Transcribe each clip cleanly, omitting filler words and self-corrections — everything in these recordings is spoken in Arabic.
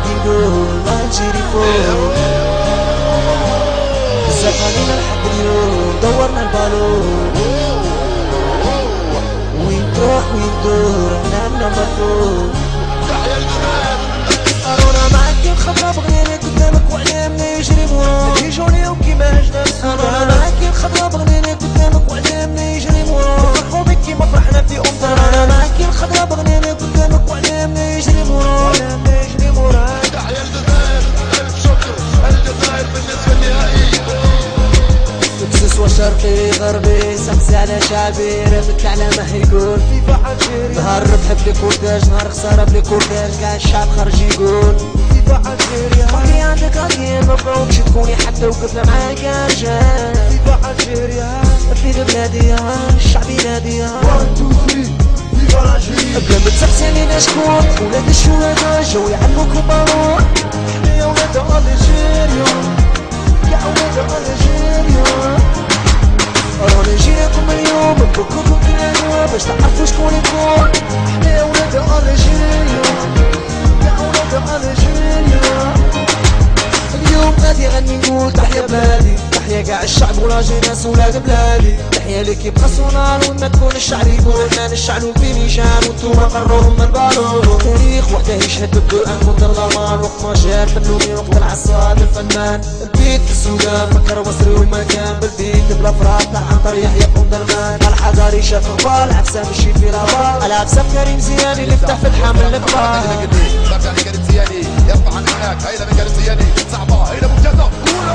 غادي نقول الجيري فوق بزاف علينا لحد اليوم دورنا البالون وين تروح وين تدور احنا النمبر فوق ارونا معاك الخضرا بغينا قدامك وعلامنا يجري موراك يجوني وكيما هجنا ارونا معاك الخضرا بغينا قدامك وعلامنا يجري موراك نفرحو بك كيما فرحنا في ارونا معاك الخضرا بغينا قدامك وعلامنا يجري موراك وعلامنا يجري موراك تحيا الجزائر الف شكر الجزائر بالنسبه النهائيه سوا شرقي غربي سمسي على شعبي رابط على ما يقول فيفا الجيريا نهار ربح بلي كورداج نهار خساره بلي كورداج كاع الشعب خرج يقول فيفا الجيريا باقي عندك راجل ما بغاوكش تكوني حتى وقفنا معاك يا رجال فيفا الجيريا في بلادي الشعب ينادي 1 2 3 فيفا الجيريا بلا ما تسقسيني شكون ولاد الشهداء جاو يعلموكم بالون حنايا ولاد الجيريا يا ولاد الجيريا رانا جيناكم اليوم نبكوكم كلنا باش تعرفوا شكون يكون حنا ولاد الجيريا يا ولاد الجيريا اليوم غادي غني نقول تحيا بلادي تحيا كاع الشعب ولا جيناس ولاد بلادي تحيا ليكيب ناسيونال وما تكون الشعب يقول احنا نشعلو في نيشان وانتوما قروهم من بالون تاريخ وحده يشهد بالدور انكم ضمان وقت ما جا الفنوني وقت العصاد الفنان البيت في السودان فكر مصري والمكان بالبيت بلا فرات عن طريق يحيى قندرمان الحضاري شاف غبال عفسه مشي في رابال العفسه كريم زياني اللي فتح في الحمل الكبار كريم زياني يرفع عن هناك هيدا من كريم زياني صعبه هيدا ممتازه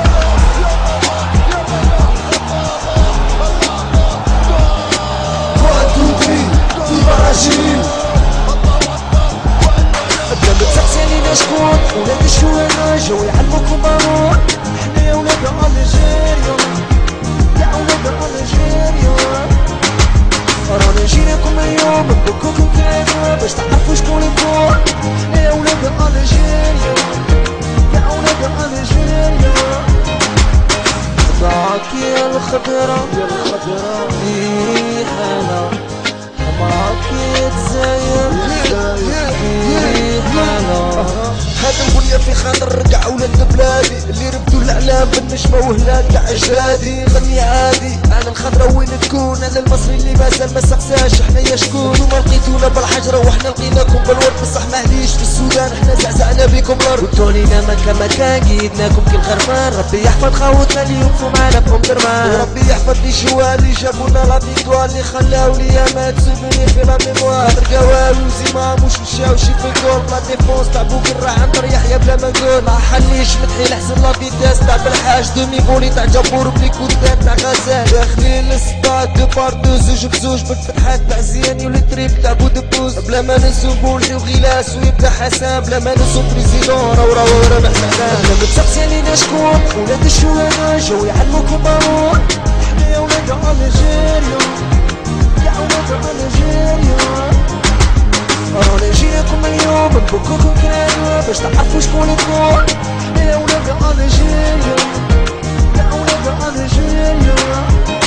شكون ولاد الشهداء جاو يعلموكم بالون حنا ولاد الجيريا يا ولاد الجيريا رانا جيناكم اليوم نبكوكم كلنا باش تعرفوا شكون يكون حنا ولاد الجيريا يا ولاد الجيريا معاك يا الخضرا في حالة معاك يا الجزائر في حالة هذا البنية في خاطر رجع ولاد بلادي اللي ربدوا الاعلام بالنجمة وهلال تاع اجدادي غني عادي انا الخضرا وين تكون انا المصري اللي مازال ما سقساش حنايا شكون نتوما لقيتونا بالحجرة وحنا لقيناكم بالورد بصح ما هديش في السودان حنا زعزعنا بيكم الارض قلتولينا مكان قيدناكم كي الغرمان ربي يحفظ خوتنا اللي يوقفوا معنا بكم درمان وربي يحفظ لي شوال اللي جابونا لا فيكتوار اللي خلاو لي ما تسوفوني في لا ميموار رقاوال وزيما مش مشاو شي في الجول لا ديفونس تاع بوكر عنتر يحيى بلا ما نقول ما حليش مدحي لحسن لا فيتاس تاع بالحاج دومي بولي تاع جبور بلي كودات تاع غزال داخلين للستاد دو بار دو زوج بزوج بالفتحات تاع زياني والتريب تاع بودبوز بلا ما ننسو بولحي وغلاس ويبدا حسان بلا ما ننسو بريزيدون راهو رابح سعدان بلا ما تسقسيني شكون ولاد الشهداء جاو يعلموكم بالون حنايا ولاد الجيريا يا ولاد الجيريا رانا جيناكم اليوم نبكوكم كلنا باش تعرفوا شكون يكون حنا ولاد الجيريا يا ولاد الجيريا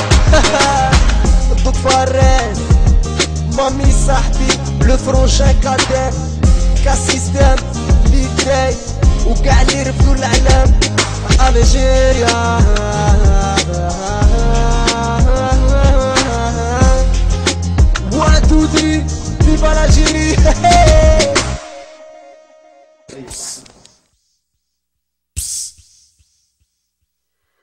الضد فراس مامي صاحبي لو فرونشان كادر كاسيستم ليتاي وكاع اللي رفدوا الاعلام الجيريا 1 2 3 فيفا الجيريا